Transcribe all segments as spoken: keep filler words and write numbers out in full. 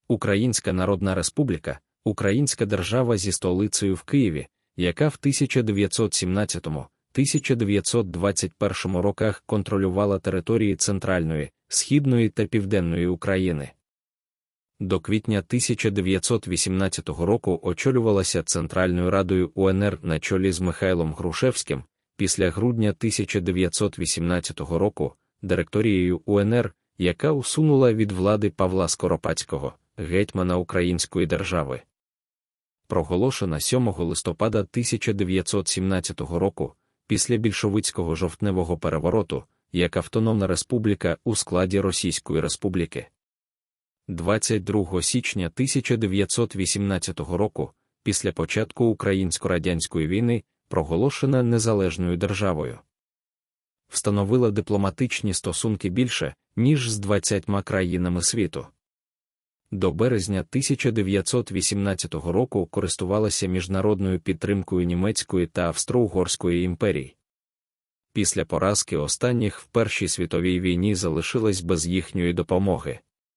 Українська Народна Республіка – українська держава зі столицею в Києві, яка в тисяча дев'ятсот сімнадцятому — тисяча дев'ятсот двадцять першому роках контролювала території Центральної, Східної та Південної України. До квітня тисяча дев'ятсот вісімнадцятого року очолювалася Центральною Радою УНР на чолі з Михайлом Грушевським, після грудня тисяча дев'ятсот вісімнадцятого року – директорією УНР, яка усунула від влади Павла Скоропадського, гетьмана Української держави. Проголошена сьомого листопада тисяча дев'ятсот сімнадцятого року, після більшовицького жовтневого перевороту, як автономна республіка у складі Російської Республіки. двадцять другого січня тисяча дев'ятсот вісімнадцятого року, після початку Українсько-радянської війни, проголошена незалежною державою. Встановила дипломатичні стосунки більше, ніж з двадцятьма країнами світу. До березня тисяча дев'ятсот вісімнадцятого року користувалася міжнародною підтримкою Німецької та Австро-Угорської імперій. Після поразки останніх в Першій світовій війні залишилась без їхньої допомоги.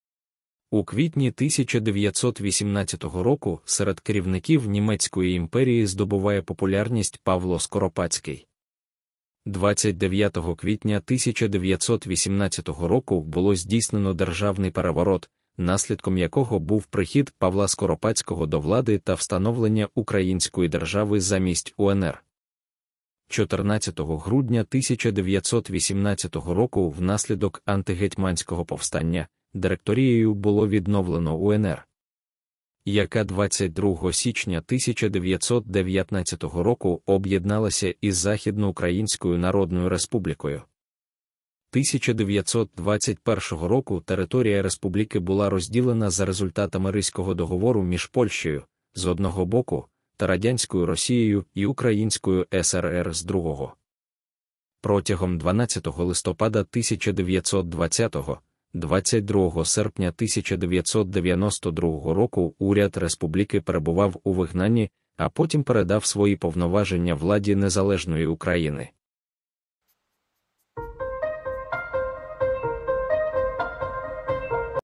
У квітні тисяча дев'ятсот вісімнадцятого року серед керівників Німецької імперії здобуває популярність Павло Скоропадський. двадцять дев'ятого квітня тисяча дев'ятсот вісімнадцятого року було здійснено державний переворот, наслідком якого був прихід Павла Скоропадського до влади та встановлення української держави замість УНР. чотирнадцятого грудня тисяча дев'ятсот вісімнадцятого року внаслідок антигетьманського повстання директорією було відновлено УНР, яка двадцять другого січня тисяча дев'ятсот дев'ятнадцятого року об'єдналася із Західноукраїнською Народною Республікою. тисяча дев'ятсот двадцять першого року територія республіки була розділена за результатами Ризького договору між Польщею, з одного боку, та Радянською Росією і Українською СРР з другого. Протягом дванадцятого листопада тисяча дев'ятсот двадцятого — двадцять другого серпня тисяча дев'ятсот дев'яносто другого року уряд республіки перебував у вигнанні, а потім передав свої повноваження владі Незалежної України.